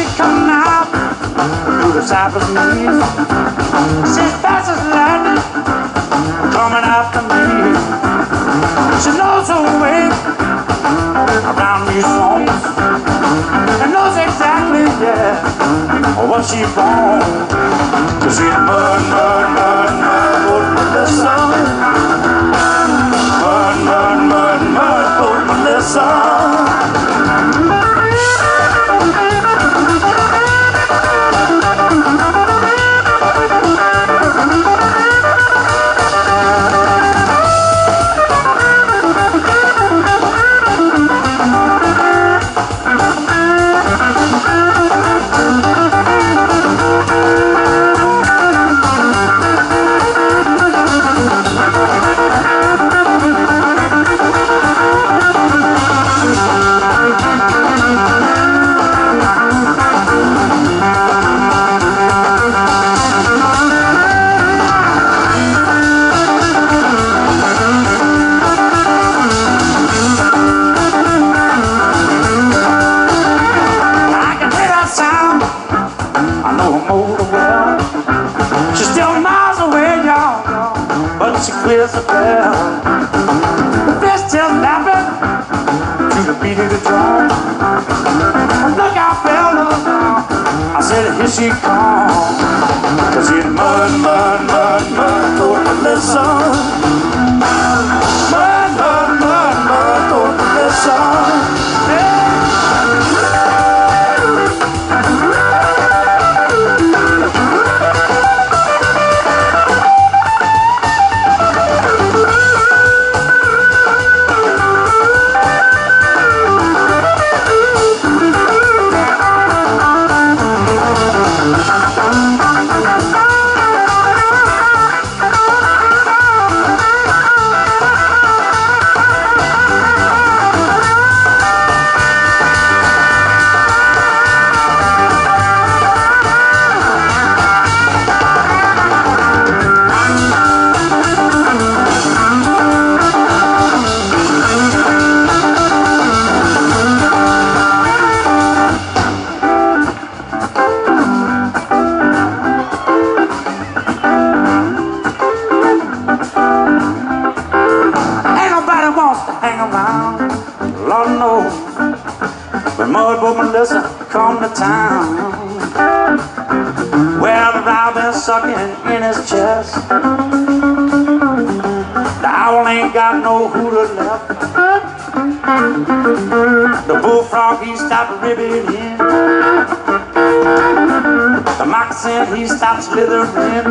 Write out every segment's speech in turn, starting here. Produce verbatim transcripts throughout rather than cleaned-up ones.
coming out through the cypress knees. She's fast as lightning coming after me. She knows her way around these swamps and knows exactly, yeah, what she wants. Cause she's mud, mud, mud, mud, old Melissa. Mud, mud, mud, mud, old Melissa. She clears the bell. The fish still laughing to the beat of the drum. Look out, fellas! I said, here she comes. Cause it's mud, mud, mud, mud, Lord Melissa. Mud, mud, mud, mud, Lord Melissa. Yeah. Melissa come to town, well, the robin's sucking in his chest. The owl ain't got no hooter left. The bullfrog, he stopped ribbing in. The moccasin, he stopped slithering.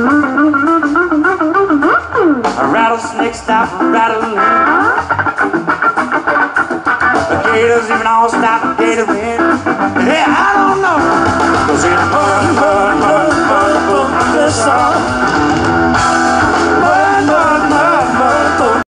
A rattlesnake stopped rattling. The gators even all stopped gatering. Yeah, I don't know. Cause it's mud, mud, mud, mud, mud, Melissa.